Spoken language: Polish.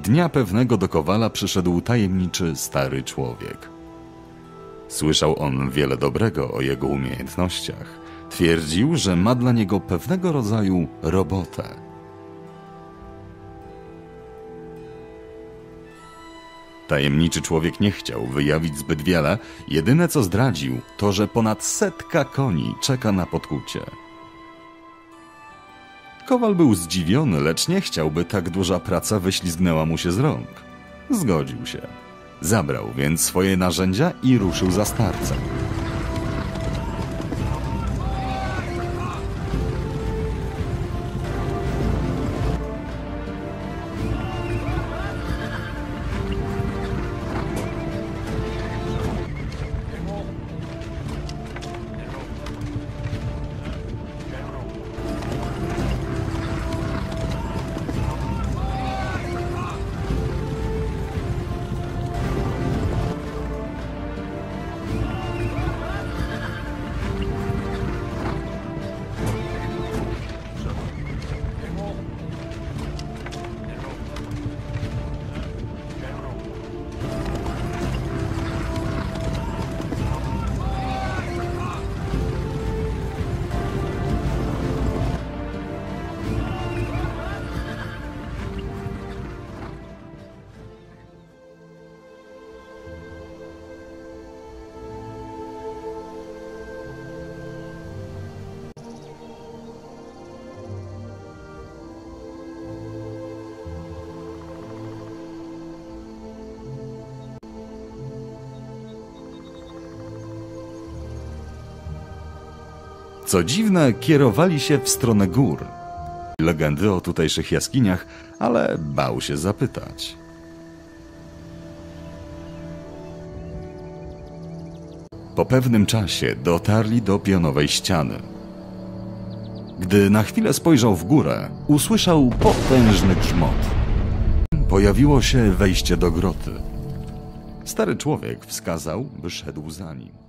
Dnia pewnego do Kowala przyszedł tajemniczy stary człowiek. Słyszał on wiele dobrego o jego umiejętnościach. Twierdził, że ma dla niego pewnego rodzaju robotę. Tajemniczy człowiek nie chciał wyjawić zbyt wiele. Jedyne co zdradził, to że ponad 100 koni czeka na podkucie. Kowal był zdziwiony, lecz nie chciał, by tak duża praca wyślizgnęła mu się z rąk. Zgodził się. Zabrał więc swoje narzędzia i ruszył za starcem. Co dziwne, kierowali się w stronę gór. Legendy o tutejszych jaskiniach, ale bał się zapytać. Po pewnym czasie dotarli do pionowej ściany. Gdy na chwilę spojrzał w górę, usłyszał potężny grzmot. Pojawiło się wejście do groty. Stary człowiek wskazał, by szedł za nim.